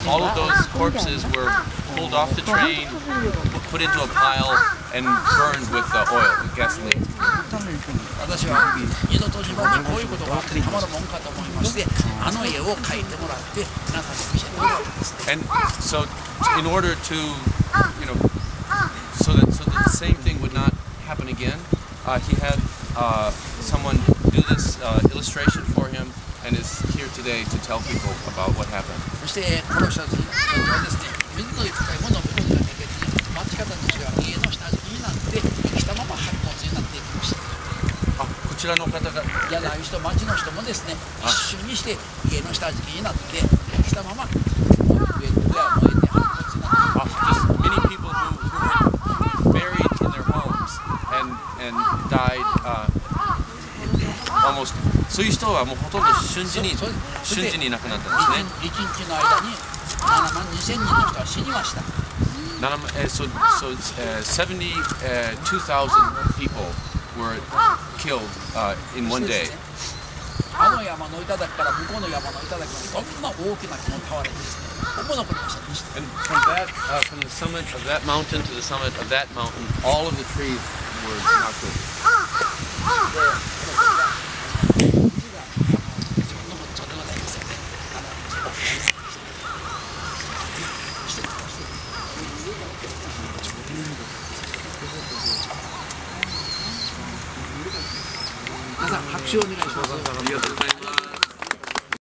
all of those corpses were pulled off the train, put into a pile, and burned with oil, with gasoline. 私は二度と自分にこういうことがあってたまるもんかと思いまして、あの絵を描いてもらって皆さんに見せてもらうんですね。 And so, in order to, so that the same thing would not happen again, he had someone do this illustration for him, and is here today to tell people about what happened. そしてこの人たちはですね、水の深いものを見ることができずに、町方たちは家の下敷きになって生きたまま白骨になっていきました。 こちらの方が嫌な人、町の人もですね、一瞬にして家の下敷きになって生きたまま上は燃えて白骨になっていきました。 Many people who were buried in their homes and died almost. そういう人はもうほとんど瞬時に亡くなったんですね。 1日の間に7万2000人の人は死にました。 So 72,000 people were killed in one day. あの山の頂から向こうの山の頂までどんな大きな木の倒れですね。ほぼ残りませんでした。 And from the summit of that mountain to the summit of that mountain, all of the trees were knocked over. 皆さん拍手をお願いします。